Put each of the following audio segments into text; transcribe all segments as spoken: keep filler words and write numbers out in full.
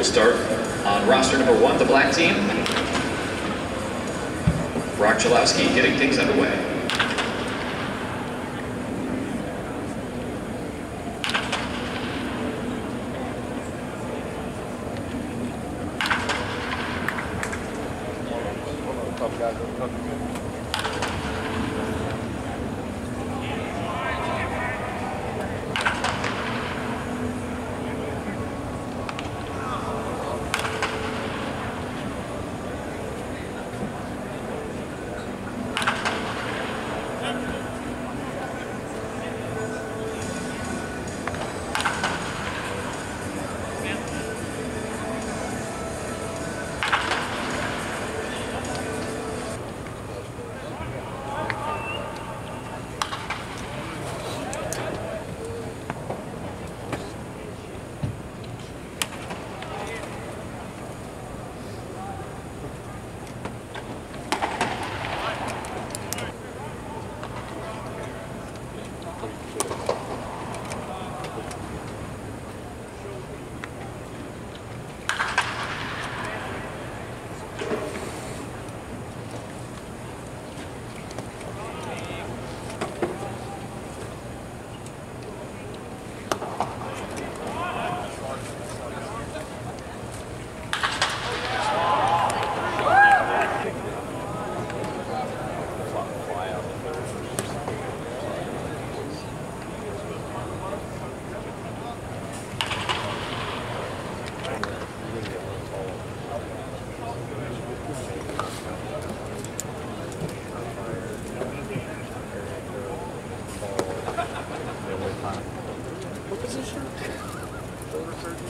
start on roster number one, the black team. Brock Chalowski getting things underway. What position? Shoulder surgeon?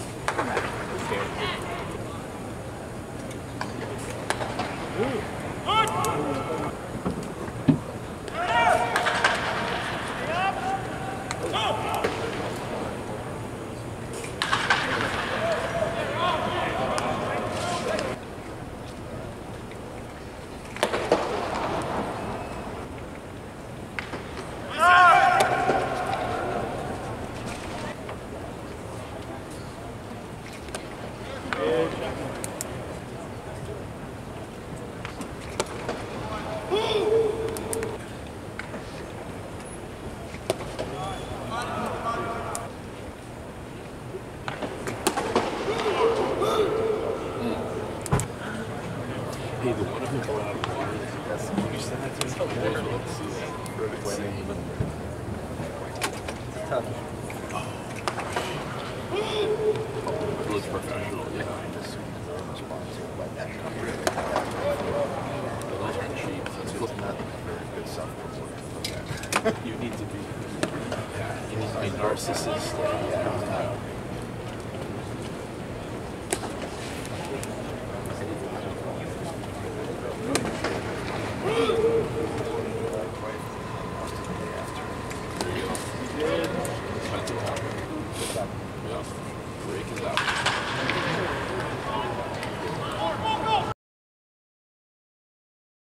Hey, the one of them going out of the water, that's you said that to me. It's tough. It looks professional, yeah. Those aren't cheap. It's not very good stuff. You need to be, yeah, you need to be a narcissist. Yeah.